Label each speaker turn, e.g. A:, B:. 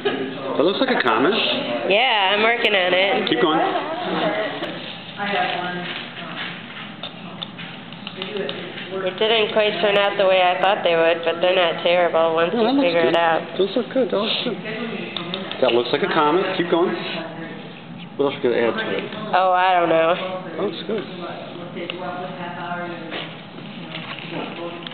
A: That looks like a comet.
B: Yeah, I'm working on it.
A: Keep going.
B: It didn't quite turn out the way I thought they would, but they're not terrible once you figure it out.
A: Those look good. Those look good. That looks like a comet. Keep going. What else could I add to it?
B: Oh, I don't know.
A: That looks good.